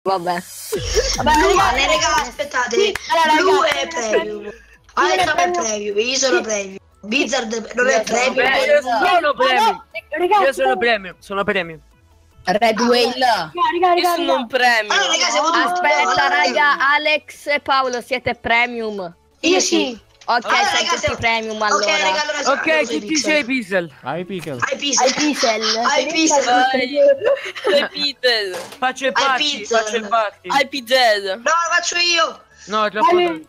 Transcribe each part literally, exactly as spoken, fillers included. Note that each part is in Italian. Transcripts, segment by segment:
Vabbè. Vabbè, raga, raga, aspettate. Allora, blu è premium. Alex è premium, io sono premium. Blizzard non è premium. Io sono premium. Io sono premium, sono premium. Red Whale. Io sono un premium. Allora, raga, siamo tutti Aspetta, raga, Alex e Paolo siete premium. Io sì. Ok, Allora, siamo raga, tutti siamo- premium Ok, allora. raga, allora Ok, tutti sei pixel. Hai pixel. Hai pizza. Ai Pixel. Hai pizza. Hai pizzel. Faccio il Hai party, pizza. faccio il party. Hai pizzel. No, lo faccio io. No, è troppo tanto.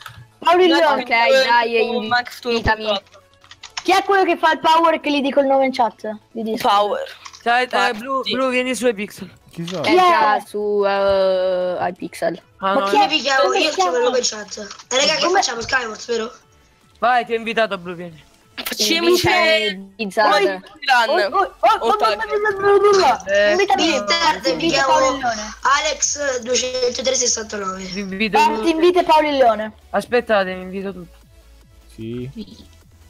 Ok, dai, Max, tu non invitami. puoi. Chi è quello che fa il power che gli dico il nome in chat? Di Discord? Power. Dai, dai, Party. blu, blu, vieni su ai pixel. Chi sono? È già su uh, ai Pixel. Ah, Ma no, chi no. Io vi chiamo, Come io si scrivo il chiama? nome in chat. E raga, che facciamo? Skywars, vero? Vai, ti ho invitato, blu, vieni. Facciamoci Bizzarr. Oh, run. oh, oh, oh, O tag. Eh, Invitami. Blizzard, vi Invita chiamo Paolillone. Alex duecentotre sessantanove. vi invito Ti tutti. invita Paolillone. Aspettate, vi invito tutti. Sì.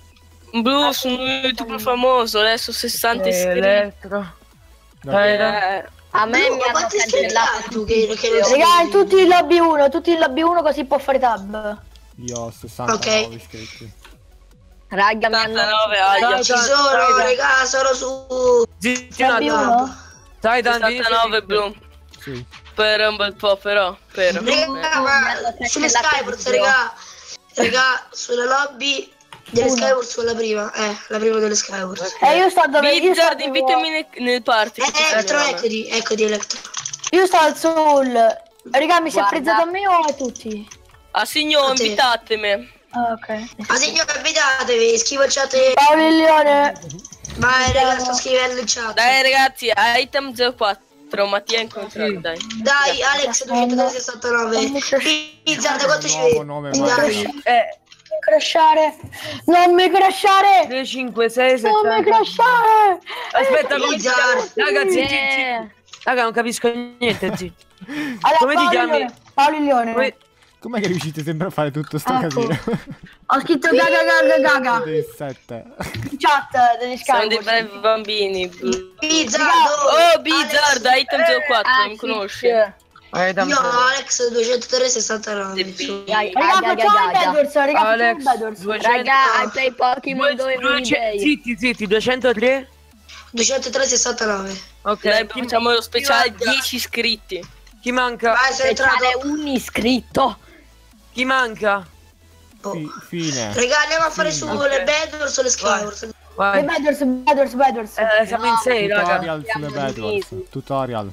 Blu, sono un youtuber famoso, adesso sessanta iscritti. Elettro. Dai, dai. Eh, A me Blu, mi ma hanno quanti iscritti cancellato hai tu che, che non Raga, sei? tutti in lobby uno, tutti in lobby uno così può fare tab. Io ho sessantanove Ok. iscritti. Raga, mi hanno settantanove aglia. Ci sono, raga, sono su... Zitti un Lobby attimo. uno? Dai, Dan, vieni su sessantanove Pixel. blu. Sì. Per un bel po', però. Per. Raga, ma sulle Skywars, raga. Raga, sulla lobby delle Uno. Skywars con la prima. Eh, la prima delle Skywars. E io sto dove? Io sto, Blizzard, tipo- invitami nel, nel party. che ci Eh, Electro, fermiamo. eccoti, eccoti Electro. io sto al soul. Raga, mi si è Guarda. frizzato a me o a tutti? Ah, signor, A te. invitatemi. Ah, ok. Ma signore, avvitatevi, scrivo il chat. e- Paolillone. Vai, raga, sto scrivendo il chat. Dai ragazzi, item zero quattro, Mattia incontrato, Sì. dai. Dai, Alex duecentotre sessantanove. Blizzard, quanto ci Nuovo vedi? nome, Non mi Mario. crasha- Eh, crashare. Non mi crashare. tre, cinque, sei, Non mi sette. crashare. Aspetta, come ti Blizzard. chiami? Raga, zitti, Eh. zitti. Raga, non capisco niente, zitti. Allora, Come ti Paolillone, chiami? Paolillone. Come- Com'è che riuscite sempre a fare tutto sto Ecco. casino? Ho scritto gaga gaga gaga. Dei sette. Chat degli Sono dei Skywars. bravi bambini. Blizzard. Oh, Blizzard, Alex- item zero quattro, Ah, mi sì, conosci? Vai, dammi. Io Alex duecentotre sessantanove. Sì. Raga, Raga, facciamo il raga, Bedwars, raga, facciamo il Alex, Bedwars. duecento. Raga, I play Pokémon dove Due- duecento- Zitti, zitti, duecentotre? duecentotre sessantanove. Ok, Dai, chi, facciamo lo speciale manca? dieci iscritti. chi manca? Vai, sei Speciale entrato. un iscritto. Chi manca? Oh. Fi- fine. Raga, andiamo a fare su Ok. le Bedwars o le Skywars. Le Vai. Bedwars, Bedwars, Bedwars. Eh, siamo in sei, raga. Tutorial sulle Bedwars. Tutorial.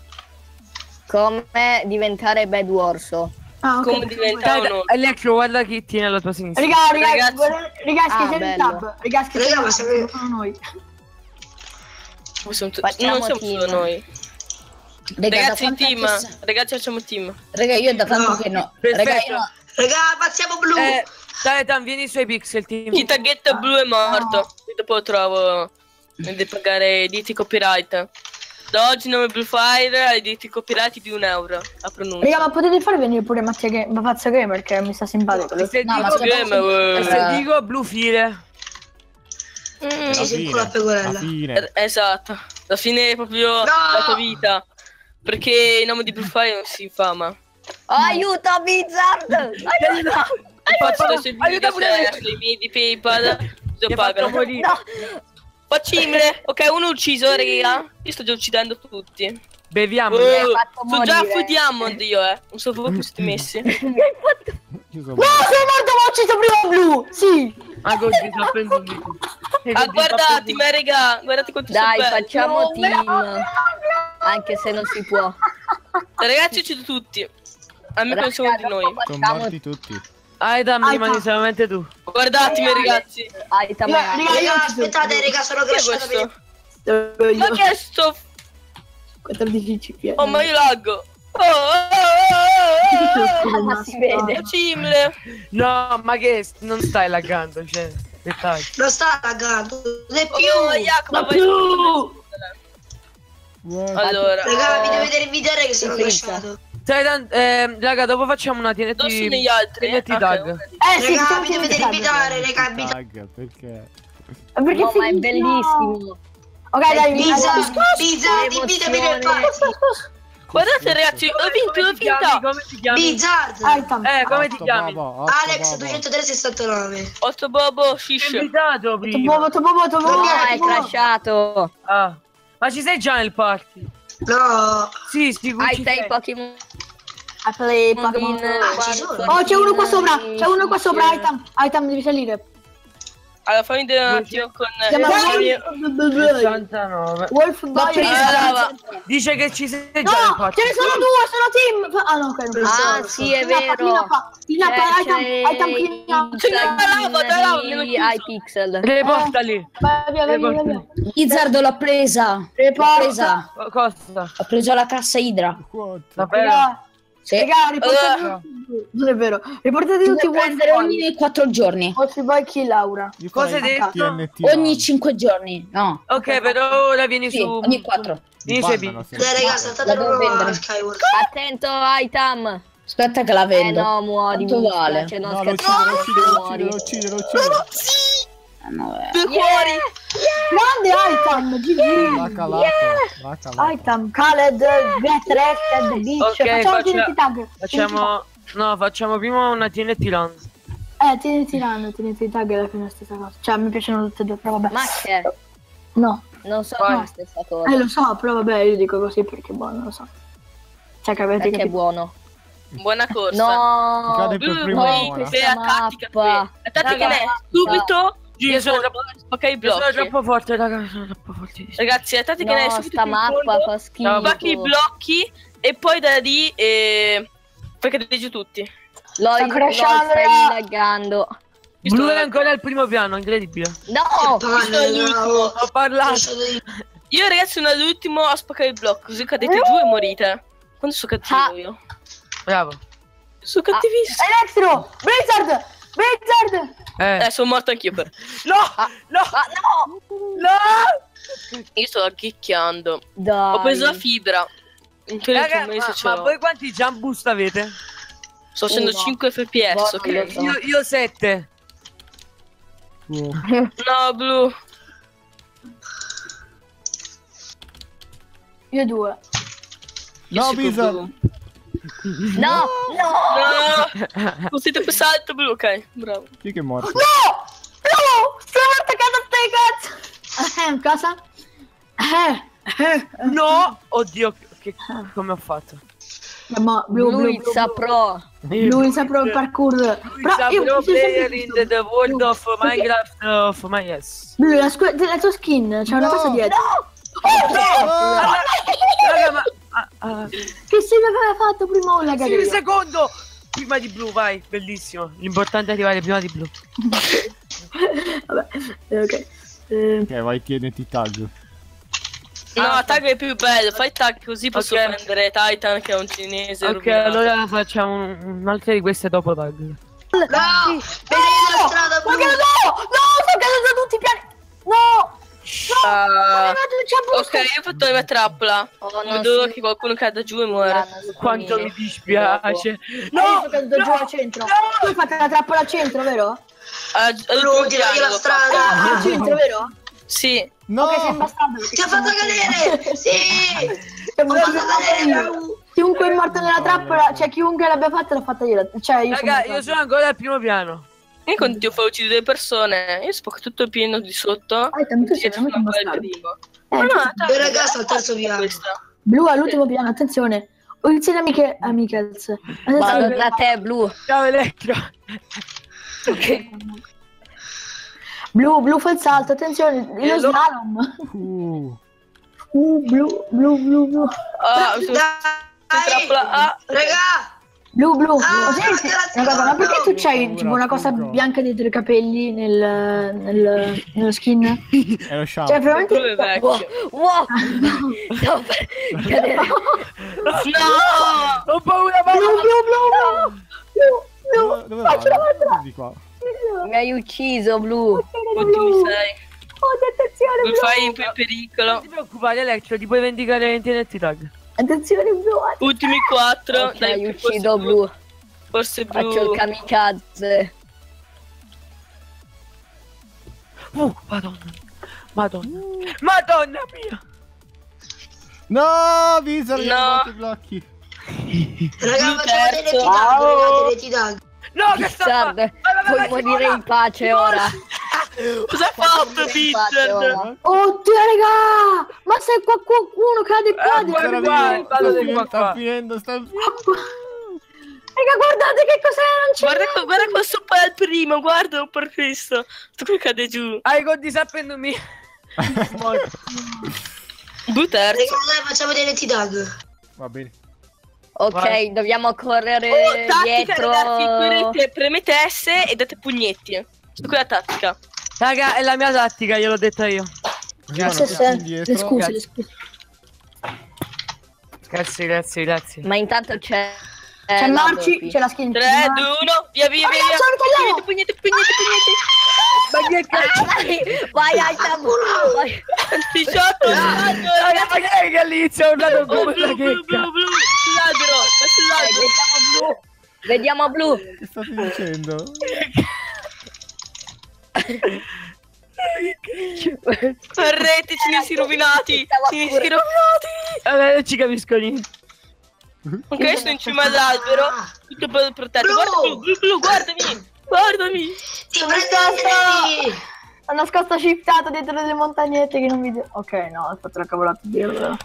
Come diventare Bad Warso. Ah, ok. Come Dai, diventare dai, uno? Electro, guarda chi tiene alla tua sinistra. Raga, raga, Ragazzi. guarda- raga, scrivete Ah, il bello. tab. Raga, scrivete Raga, ma il siamo- tab, sono noi. Siamo tu- Facciamo non siamo team. solo noi. Raga, Ragazzi, da quanto team. è che sa- Ragazzi, facciamo team. Raga, io da tanto No. che no. Perfetto. Raga, io no. Raga, passiamo blu. Eh, dai, Dan, vieni sui pixel team. Chi tagghetta blu è morto. Io dopo lo trovo. Mi devi pagare diritti copyright. Da oggi nome Blue Fire ai diritti copyright di un euro. A pronuncia. Raga, ma potete far venire pure Mattia Ga- ma Pazzo Gamer che mi sta simpatico. E se No, ma dico, se Game, posso- e se dico blu file. Mm, Ci si incola a La pegorella. fine. eh, esatto. La fine è proprio No! la tua vita. Perché il nome di Blue Fire non si infama. Oh, aiuto, Blizzard! Aiuto! Faccio adesso il video aiuta pure me. sui miei di PayPal. Ti Bisogna ho fatto pagare. morire. No! Faccimile. Ok, uno ucciso, raga. Io sto già uccidendo tutti. Beviamo. Oh, hai fatto sono già morire. full diamond io, eh. Non so voi come siete messi. Io sono No, sono morto, ma ho ucciso prima blu! Sì! Ah, così sto prendendo. Ah, guardate, ma raga, guardate quanto Dai, sono belli. facciamo No, team. Anche se non si può. Ragazzi, uccido tutti. A me Raga, pensano di dopo noi. sono facciamo morti tutti. Ah, dammi, Ah, rimani no. solamente tu. Guardatemi, ragazzi. Aita, Raga, magari. raga, io Raga, ho ucciso aspettate, raga, sono Che è crashato per... questo? Ma che è sto... quattordici C P. Oh, ma io laggo. Oh, oh, oh, oh, oh. Ma si vede. Facimile. No, ma che non stai laggando, cioè. Dettagli. Non sta laggando. Non è più. Oh, Jacopo, vai. What? Allora. Raga, vi oh. dovete rivedere che sono Senza. crashato. Dai, Dan, ehm, raga, dopo facciamo una T N T. Dove sono gli altri? T N T Ok, tag. ok. Eh sì, Raga, sono vi dovete tutti invitare, raga, invita- Tag, perché? Perché No, ma è fighissimo. bellissimo. Ok, dai, Pizza, allora- pizza, invitami nel Emozione. party. Guardate ragazzi, ho vinto, ho Come ti chiami? vinto. Come ti chiami? Bizzard. Item. Eh, come ti Otto chiami? bobo, otto Alex bobo. duecentotre sessantanove. Otto bobo, Ti ho shish. invitato Tobo, prima. tobo, tobo, No, No, è è tobo. crashato. Ah. Ma ci sei già nel party? No. Sì, sicuro. Hai ci sei sei. Pokémon. I play Pokémon. Ah, ci sono. Oh, c'è uno qua sopra. C'è uno qua sopra. Item. Item, devi salire. Allora fammi vedere un attimo con... Si chiama Wolf. sessantanove. Wolf Ma Boy. presa. Dice che ci sei già nel No, party. ce ne sono due, sono team. Ah no, ok. non Ah, so. sì, è Clean up, vero. clean up, clean up, C'è- item, c'è item, clean up. C'è una lava, da lava, mi hanno di chiuso. iPixel. Reporta lì. Vai via, vai via, vai via. Blizzard l'ho presa. L'ho Reporta. presa. Co- Cosa? Ho preso la cassa Idra. What? Davvero? Raga, Sì. raga, riportate Allora. non è vero. Riportate Devo tutti i Wolf prendere Boy. ogni quattro giorni. Wolf Boy kill Laura. Io Cosa hai farei detto? T N T Ogni run. cinque giorni. No. Ok, però ora vieni Sì, su... ogni quattro. Vieni su Bannano Ebi. sempre. Dai raga, saltate La devo proprio a vendere. Skyward. Attento, Item. Aspetta che la Eh vendo. no, muori. Quanto mi vale? dispiace, non No, lo uccide, scherzare, lo uccide, lo muori. uccide, lo uccide, lo uccide. Ah, no, eh. Due cuori. Grande Item, G G. L'ha calato, l'ha calato. Item, Khaled, Get Rested, Beach. Ok, Facciamo faccia- T N T tag. Facciamo... No, facciamo prima una T N T run. Eh, T N T run, T N T tag è alla fine la stessa cosa. Cioè, mi piacciono tutte e due, però vabbè. Ma che? No. Non so Vai. la stessa cosa. Eh, lo so, però vabbè, io dico così perché boh, non lo so. Cioè, che avete Perché è capito. buono. Buona corsa. No. Cade per Blu, primo poi ora. questa per tattica. mappa. La tattica Raga, è subito Io sono troppo, spacca i io sono blocchi. troppo forte, raga, sono troppo fortissimo. Ragazzi, la tattica è No, subito sta in mappa fondo, fa schifo. spacchi i blocchi e poi da lì eh, fai cadere giù tutti. Lo, Sta lo crashando, stai raga. laggando. Io Blu sto- è ancora al primo piano, incredibile. No. Palle, no. Ho parlato. Io ragazzi sono all'ultimo a spaccare il blocco, così cadete giù e morite. Quando sono cattivo Ah. io? Bravo. Sono cattivissimo. Electro! Blizzard! Blizzard! Eh. Eh, sono morto anch'io per... No! No! Ah, no. No! Io sto agghicchiando. Dai. Ho preso la fibra. In teoria Raga, un mese ma, ce ma l'ho. voi quanti jump boost avete? Sto facendo Uno. cinque F P S, Buono, ok? io so. Io, io sette. Oh. No, Blu. Io due. Io No, sì, con Blizzard. Blu. No. No. No! Così per salto, Blu, ok. Bravo. Chi che è morto? No! No! Stiamo attaccando a te, cazzo! Eh, cosa? Eh, eh. No! Oddio, che, come ho fatto? Eh, ma blu, blu, blu, Luizza blu. Pro. Lui saprà il parkour. Però io pro mi sono player sempre in visto- the world Blu, of perché- Minecraft of my yes. Blu, la, scu- la tua skin, c'è una No. cosa dietro. Raga, ma... ah, ah. Che se mi aveva fatto prima un Sì, un lagario. secondo! Prima di Blu, vai, bellissimo. L'importante è arrivare prima di Blu. Vabbè, eh, ok. Eh, Ok, vai T N T tag. No, tag è più bello. Fai tag così posso Ok. prendere Titan che è un cinese. Ok, rovinato. allora facciamo un- un'altra di queste dopo tag. No! Vedi la strada ma blu! che no! No, sto cadendo da tutti i piani! No! Ah, Non c'è ok, io ho fatto la trappola. Oh, Non non vedo si- che qualcuno cada giù e muore. Danno su Quanto me. mi dispiace. No! No! Sto cadendo giù al centro. Tu hai fatto la trappola al centro, vero? Ah, Blu, tiragli la Ah, strada! al centro, vero? Sì. No! Ok, sei imbastardo. Ti ha fatto cadere! Sì! Ho fatto cadere! Blu. Chiunque è morto nella trappola, cioè chiunque l'abbia fatta l'ha fatta io. Cioè io Raga, sono io sono ancora al primo piano. Io continuo a far uccidere persone. Io spacco tutto pieno di sotto. Ah, tu sei E sono veramente ancora il bastardo. primo. Eh, Ma no, sì. dai, Due ragazzi al terzo piano. questa. Blu all'ultimo piano, attenzione. Ho iniziato amiche Amicals. Vado Attenzione. da te, Blu. Ciao Electro. Blu, blu fa il salto, attenzione, E lo allora- slalom. Uh. Uh, blu, blu, blu, blu. Ah, mi sono Dai! trappola. Ah, Raga! Blu, blu. Ah, Ma senti, grazie. una cosa, ma perché tu No, c'hai paura, tipo una cosa paura. bianca dietro i capelli nel, nel, nello skin? È lo Cioè, shampoo. veramente... Blu è vecchio. Wow. Stavo per cadere. No! Ho paura, Blu, ma... blu, blu, blu. Blu, Dove, blu. dove Faccela, vai? faccela. Di qua. Mi hai ucciso, Blu. Ultimi sei. Oh, attenzione, Non blu. fai in pericolo. Non ti preoccupare Electro, ti puoi vendicare in T N T tag. Attenzione, blu. Ultimi quattro. Ok, Dai, uccido forse Blu. Forse Faccio Blu. il kamikaze. Uh, madonna. Madonna. Madonna mia. No, Wizard, No. gli ha fatto i blocchi. Raga, facciamo terzo. delle titag, raga, delle titag. No, che sta fa- Bizzard, Vai, vai, puoi vai, morire vola! in pace ora. Cosa ha fatto Pace Bizzard? ora. Oddio, raga! Ma se qua qualcuno cade qua, Eh, di- guarda, Ancora qua, vivo. vado Sta di finendo, qua, sta qua. finendo, sta finendo. Raga, guardate che cos'è, non c'è Guarda, qua- guarda qua sopra il primo, guarda per questo. Tu come cade giù. Hai con disapprendo me. Bu terzo. Raga, dai, facciamo delle titag. Va bene. Ok, Vai. dobbiamo correre Oh, tattica, dietro. ragazzi, premete, premete S e date pugnetti. Questa qui è la tattica. Raga, è la mia tattica, gliel'ho detta io. Così vanno Sì, tutti sì. indietro. Le scuse, le scuse. Grazie, grazie, grazie. Ma intanto c'è... C'è eh, la Marci, Doppy. c'è la skin. tre, due, uno, via via via. Ragazzi, non tagliamo! Pugnete, pugnete, pugnete, Ma che cazzo? Vai, vai, Aitam, vai. pugnete. diciotto, Raga, ma che è che all'inizio è urlato blu, come blu, una blu, blu, checca? blu. Sull'albero, vai Vai, sull'albero. vediamo blu. Vediamo blu. Che state dicendo? Correte, cinesi rovinati. Cinesi rovinati. Vabbè, non ci capisco niente. Ok, sto in cima all'albero. Tutto bello protetto. Blu. Guarda blu, blu, blu, guardami. Guardami. Ti prendo Ho nascosto shiftato dietro delle montagnette che non mi... Ok, no, ho fatto la cavolata di dirlo.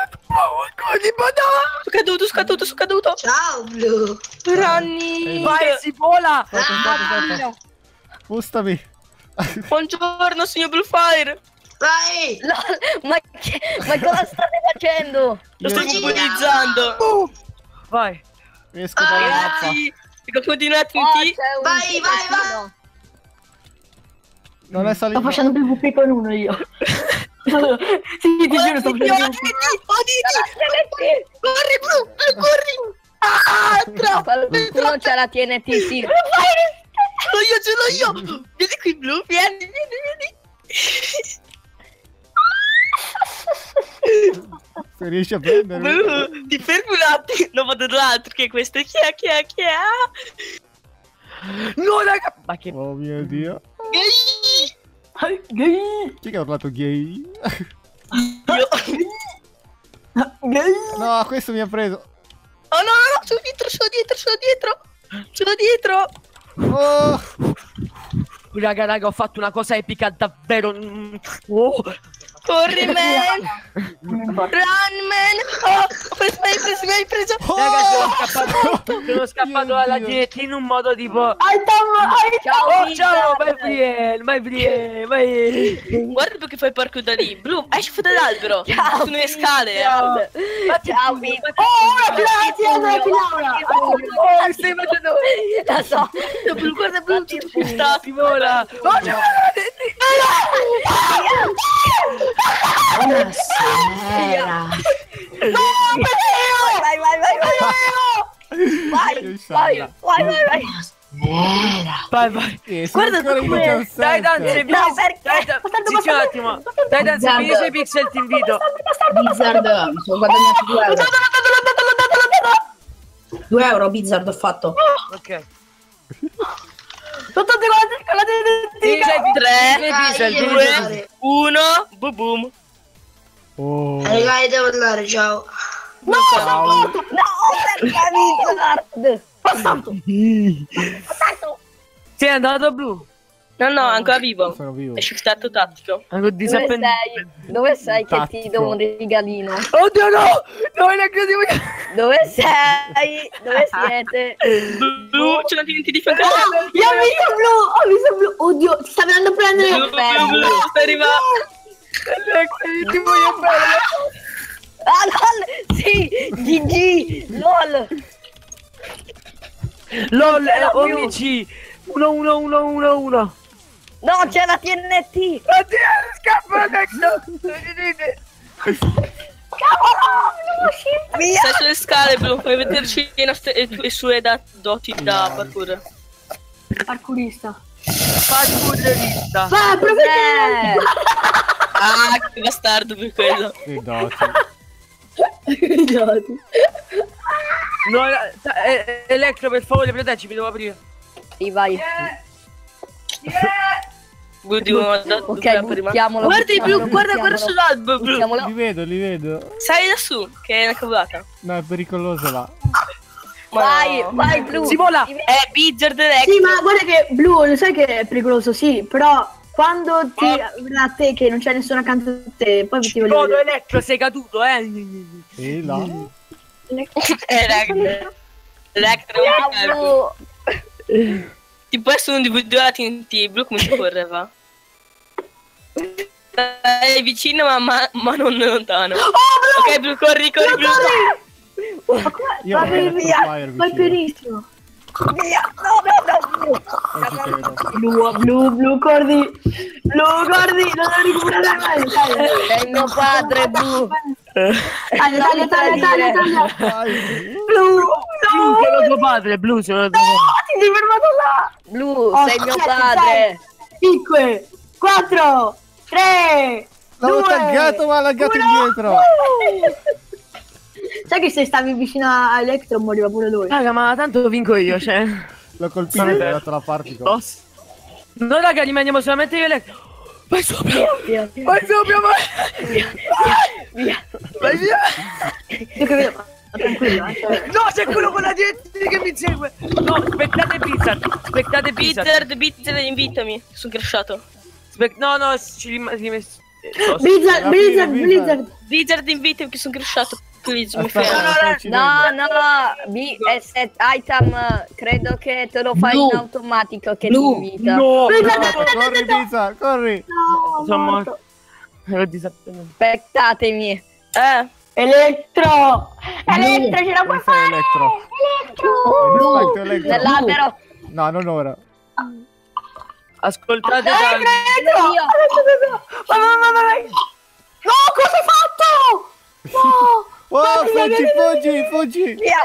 Sono caduto, sono caduto, sono caduto. Ciao, Blu. Ranni. Vai, si vola! Aspetta, aspetta, aspetta. Spostami. Buongiorno, signor Bluefire. Vai. Lol, ma, che, ma cosa state facendo? Lo sto Io- immunizzando. Vai. Esco dalla mappa. Ragazzi, dico continuate Oh, in T. c'è un Vai, vai, vai. Non è salito. Sto facendo PvP con uno io. Sì, ti giuro, sto facendo PvP. Oditi, corri blu, blu, corri. Ah, troppo. Qualcuno c'è la T N T, sì. Ce l'ho io, ce l'ho io. Vieni qui blu, vieni, vieni, vieni. Se riesci a prendermi. Blu, ti fermi un attimo. Non vado dall'altro, che questo chi è, chi è, chi è? No, raga! Ma che... Oh mio dio. Gay. Chi che ha urlato gay? Io. No, questo mi ha preso. Oh no, no, no, sono dietro, sono dietro, sono dietro. Sono dietro. Oh. Raga, raga, ho fatto una cosa epica davvero. Mm. Oh. Corri, man. Run, man. Oh, ho preso, mi hai preso, mi hai preso. Raga, sono scappato, sono scappato Mio dalla Dio. T N T in un modo tipo... Aitam, Ciao, Oh, ciao, vai Bizzard. Brielle, vai Brielle, vai... Guarda perché fai parkour da lì. Blu, esci fuori dall'albero. Ciao, Su nelle scale. eh. Bizzard. Fatti Ciao, il Bizzard. Oh, grazie, grazie, Laura. Oh, mi stai facendo... La so. Blu, guarda Blu, tutto pistato. Si vola! Oh, c'è Buonasera. Vai, vai, vai, vai. Vai, Che vai, scialla. vai, vai, vai. Vai, vai! Eh, sono Guarda ancora in come- diciassette. Dai, danze, No, perché? dai, dai, zitti un attimo! Dai, danze, Guarda. vieni sui pixel, ti invito! Bizzard, mi sono guadagnato due euro. due euro, Bizzard ho fatto. Ok. Tutti quanti con la Vieni sui pixel, Tre, vieni sui pixel, io vieni devo sui- andare. uno, boom boom. Oh. Raga, devo andare, ciao. No, perché Bizzard? Sei andato blu? No, no, ancora vivo. Sono vivo. È shiftato tattico. Ancora Dove disappeso. sei? Dove sei che ti Tattico. do un regalino? Oddio no! No, è incredibile! Dove sei? Dove siete? Blu, c'è una T N T di fianco. Io ho visto blu, ho visto blu. Oddio, ti sta venendo a prendere. Blu, blu, blu, sta arrivando. Ti voglio bene! Ah, lol! Sì! G G! LOL! LOL, c'è la è più. O M C! uno uno uno uno uno! No, c'è la T N T! Oddio, scappa adesso! Via! Stai sulle scale, Blu, fai vederci le, nostre, le tue sue da- doti da parkour. Parkourista. Parkourista! Ah, Cos'è? Ah, che bastardo per quello. Che doti. No, eh, eh, Electro, per favore, proteggimi, devo aprire. Sì, vai. Blu di uno da Ok, buttiamolo. Guarda i blu, buttiamolo, guarda buttiamolo. verso l'albero blu. Buttiamolo. Li vedo, li vedo. Sali lassù, che è una cavolata. No, è pericoloso là. Vai, vai blu. Si vola. È Blizzard Electro. Sì, ma guarda che blu, lo sai che è pericoloso, sì, però quando ti a te che non c'è nessuno accanto a te, poi ti voglio Cibodo vedere. Electro, sei caduto, eh. E là. Electro. Electro. Ciao, blu. Tipo adesso uno di voi due la T N T, blu come si correva? È vicino ma, ma, ma non lontano. Ok, blu, corri, corri, blu. Io ho Vai un via, fire vai vicino. benissimo. Non ci credo. Blu, blu, blu, corri. Blu, corri, non lo recupererai mai. Dai. Sei mio padre, blu. Taglia, taglia, taglia, taglia, taglia. Vai. Blu, Blu, sono tuo padre, blu, sono tuo padre. ti sei fermato là. Blu, Oh, sei mio sette, padre. cinque, quattro, tre, L'avevo due, taggato ma l'ha laggato uno. indietro. Sai che se stavi vicino a Electro moriva pure lui. Raga, ma tanto vinco io, cioè. L'ho colpito e ho dato la particola. Boss. No, raga, rimaniamo solamente io e Electro. Vai sopra. Via, via, Vai sopra, vai. via. Vai via. Io che vedo, ma tranquillo, eh, cioè. No, c'è quello con la T N T che mi insegue. No, aspettate Blizzard. Aspettate Blizzard. Blizzard, Blizzard, invitami. Sono crashato. Aspe- no, no, ci rimane. Blizzard, Alla Blizzard, fine, Blizzard. Blizzard, invitami che sono crashato. Please, mi Aspetta, fermo. sto uccidendo. No, no, B S item, credo che te lo fai Blu. in automatico che Blu. ti invita. No, Corri pizza, corri. No, sono morto. morto. Ero disatteso. Aspettatemi. Eh, Elettro! Elettro, ce la puoi Dove sei, fare! Elettro? Elettro! Aspetta, Elettro. Nell'albero. No, non ora. Ascoltate Elettro, tanto. Elettro! Io. Vai, vai, vai, vai, vai! No, cosa hai fatto? No! Oh, Guardi, fuggi, fuggi, fuggi. Via.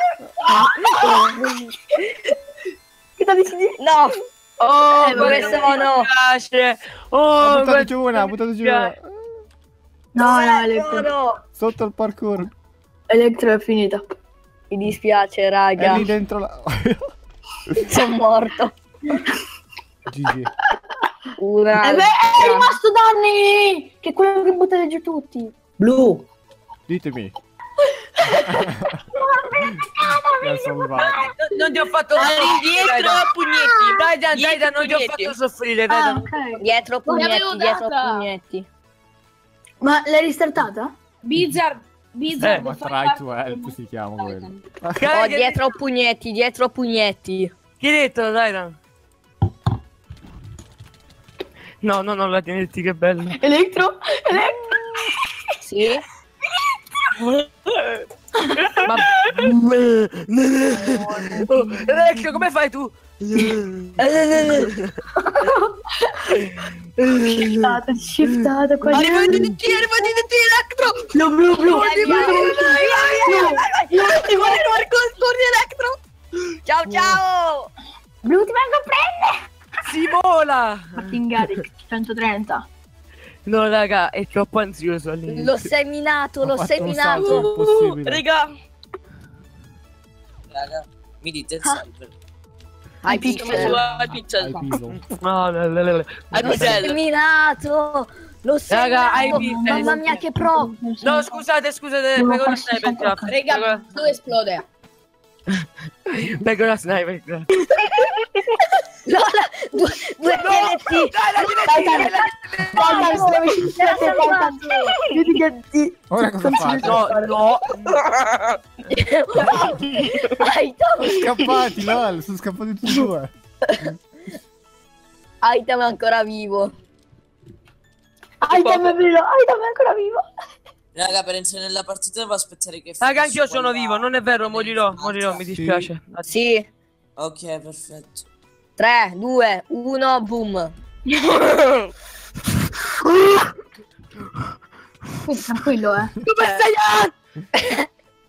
Che ti dici di... No. Oh, Eh, dove guarda, sono? Mi piace. Ho Oh, buttato guarda, giù una, ho buttato giù una. No, no, Elettro. Sono. Sotto il parkour. Elettro è finita. Mi dispiace, È raga. lì dentro la... Sono morto. G G. Una. Eh beh, è rimasto Danny! Che è quello che buttate giù tutti. Blu. Ditemi. Mi ha salvato. Non- Non ti ho fatto Vai indietro, Daidan. pugnetti. Daidan, Dietro, Daidan, non ti ho pugnetti. fatto soffrire, Ah, Daidan. ok. Dietro pugnetti, l'avevo dietro data. pugnetti. Ma l'hai ristartata? Blizzard, Blizzard. Eh, Ma fai try parte to help del si chiama quello. Titan. Oh, Che- dietro pugnetti, dietro pugnetti. Chi hai detto, Daidan? No, no, no, la tenetti, che bello. Elettro? Elettro? Sì? Ma... Oh, Electro, come fai tu? Shiftata, shiftata qua. Arriva di T, arriva di T, Electro. Blu, blu, blu. Vai, vai, vai, Corri, corri, corri, corri, Electro. Ciao ciao! Blu, ti vengo a prendere. Si vola! Martin Garrix, centotrenta. No, raga, è troppo ansioso all'inizio. L'ho seminato, l'ho Ho fatto un salto seminato. impossibile. Raga, Raga, mi dite il server. Hai come pixel. su al pixel. Hai pillow. No, no, no, no. Al L'ho pixel. seminato. L'ho Raga, hai seminato. pixel. Mamma mia che pro. No, scusate, scusate, pego la sniper craft. Raga, dove esplode? Pego la sniper craft. Lola, due, due T N T. Ora cosa fate? No, no. Aitam, Scappati, lol, sono scappati tutti e due. Aitam è ancora vivo. Aitam è vivo, Aitam è ancora vivo. Raga, per entrare nella partita devo aspettare che Raga, anch'io finisce sono quella- vivo, non è vero, morirò, morirò, mi dispiace. Sì. Ok, perfetto. tre, due, uno, boom. Tranquillo, eh. Dove sei?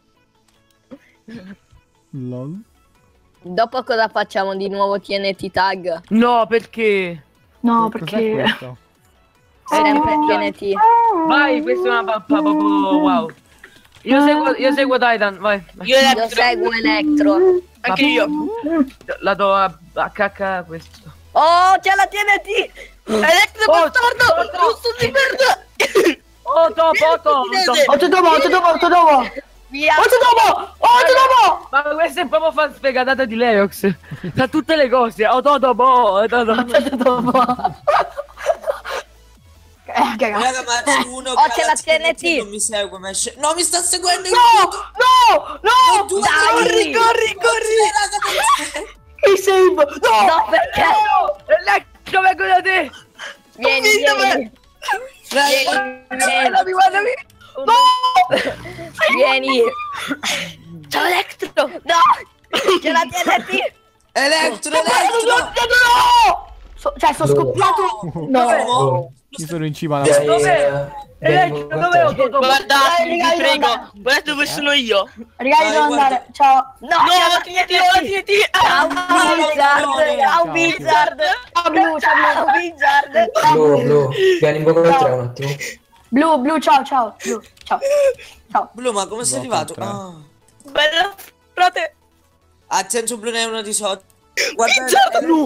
Lol. Dopo cosa facciamo di nuovo T N T tag? No, perché? No, Cos'è perché... questo? Sempre T N T. Vai, questa è una pappa proprio wow. Io seguo, io seguo Titan, vai. vai. Io Io Electro. seguo Electro. Anche io. La do a, a cacca questo. Oh, c'è la T N T! Elettro Oh, bastardo! oh, no. Rosso di merda! Otto, Otto, Otto dopo, otto dopo, otto dopo. Via. Otto dopo, otto dopo. Ma questo è proprio fan sfegatata di Leox. Sa tutte le cose. Otto dopo, Otto dopo. Otto dopo. Eh, che cazzo. Raga, ma c'è uno Oh, che c'è ha la T N T. che non mi segue, ma esce... No, mi sta seguendo il No, puto. no, no. Tu Dai. corri, corri, corri. Raga, Che save. No. No, perché? Elettro, vengo da te. Vieni, vieni. Vieni, vieni. Guardami, guardami. Vieni. Ciao Electro! No. C'è la T N T. Elettro, elettro. No. So- cioè, sono scoppiato. No. Io sono in cima alla Dai, Dov'è? eh, Elettro, dov'è Otto dopo? Guardate, vi Dai, prego, dai. guardate dove sono io. Ragazzi, Dai, devo guarda. andare. Ciao. No, No, c'è la la T T N T, N la T. T N T! Ciao no, Blizzard. no, Ciao no. Blizzard. Ciao, blu, ciao, Ciao blu. Blizzard. Blu, blu, vieni in bocca oltre un attimo. Blu, blu, ciao, ciao. Blu, ciao. Ciao. Blu, ma come sei No, arrivato? tre. Ah. Bella frate! Attento, Blu, ne è uno di sotto. Guarda, Blu.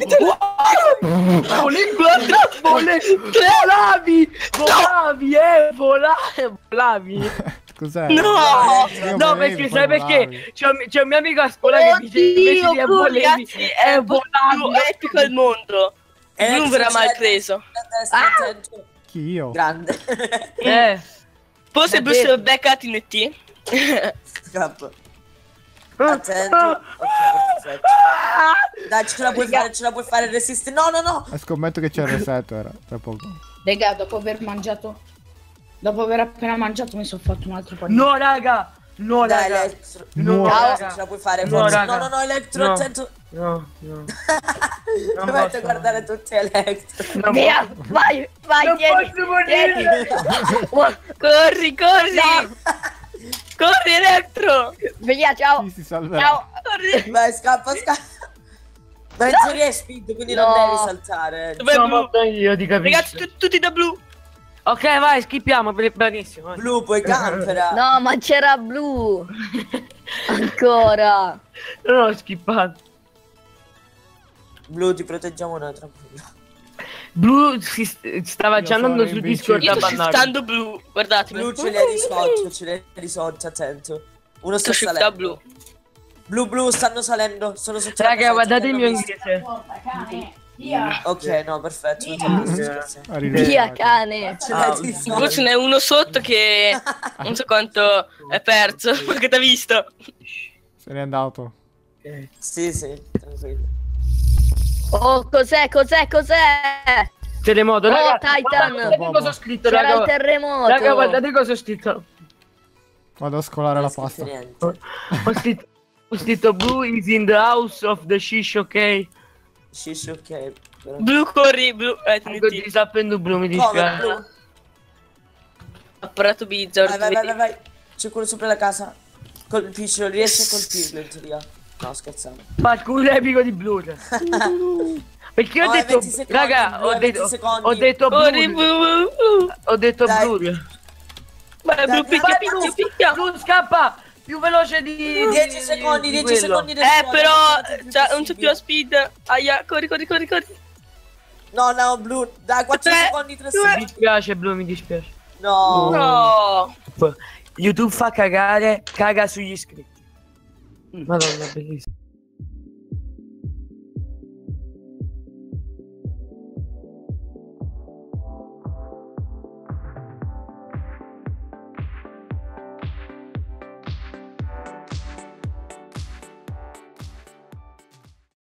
Volavi! Volavi, eh! Volavi! Volavi! Cos'è? No! Io No, volevo, perché poi sai perché? volavi. C'è un, c'è un mio amico a scuola che dice invece di Blu, volevi ragazzi, è è il più volavi. epico al mondo. Elettro, Non verrà mai c'è- preso. a destra, Ah. attento. Chi io? Grande. Eh. Poi se Blu detto. si becca T N T. Scappa. Attento. Ok, perfetto. Dai, ce la puoi fare, ce la puoi fare, resiste. No, no, no. Eh, scommetto che c'è il reset ora, tra poco. Raga, dopo aver mangiato, dopo aver appena mangiato, mi sono fatto un altro po' di... No, raga! No, Dai, raga! Elettro. No, Dai, raga. ce la puoi fare, No, forse. raga. No, no, no, Elettro, No. attento. No, no. Dovete posso. guardare tutti Elettro. Non Via. posso. Vai, vai, Non tieni. posso morire! Corri, corri! Corri, Electro! Via, ciao. Chi si salverà? Ciao. Corri! Vai, scappa, scappa. Ma in teoria è speed, quindi non No. devi saltare. Dov'è Sono Blu? morto io, ti capisco. Ragazzi, tu- tutti da Blu! Ok, vai, skippiamo, be- benissimo. vai. Blu, puoi campera. No, ma c'era blu. Ancora. Non ho skippato. Blu, ti proteggiamo noi, tranquillo. Blu si st- stava Io già andando sono su invincibile. Discord Io a sto bannare. shiftando Blu, guardatemi. Blu ce l'hai di sotto, ce l'hai di sotto, attento. Uno sta Sto shiftando salendo. Blu. Blu, blu, stanno salendo. Sono sotto la Raga, casa, guardate ti il mio hanno visto. inglese. Ok, no, perfetto. Non ti hanno visto, scherzi. Arrivederci. Via, cane. Ce l'hai di In sotto. più ce n'è uno sotto che non so quanto è perso, ma che t'ha visto. Se n'è andato. Sì, sì, tranquillo. Oh, cos'è, cos'è, cos'è? Terremoto, Oh, raga. Titan. Guardate cosa ho scritto, C'era il raga. terremoto. Raga, guardate cosa ho scritto. Vado a scolare la Non pasta. scritto niente. Ho scritto, ho scritto Blue is in the house of the shish, ok? Sì, sì, ok. Però... Blu, corri, Blu, eh, Ecco, T N ti T. sta prendendo Blu, mi Come, dispiace. Blu? Apparato Blizzard. Vai, vai, vai, vai, vai. C'è quello sopra la casa. Colpiscilo, riesci a colpirlo in teoria. No, scherzavo. Ma il culo epico di Blu. cioè. Perché ho No, è detto, venti secondi, raga, Blu, ho è venti detto, secondi. ho detto Corri, Blu. Blu, Blu, Blu. Ho detto Dai. Blu. Vai, Blu, Dai, picchia, vai, picchia, Blu. picchia. Blu scappa più veloce di dieci di- secondi, di dieci quello. secondi del Eh, suolo, però non c'è più cioè, non c'è più la possibile. speed. Aia, corri, corri, corri, corri. No, no, Blu. Dai, quattro Tre, secondi, tre due. Mi secondi. dispiace Blu, mi dispiace. No. No. YouTube fa cagare, caga sugli iscritti. Madonna, bellissimo.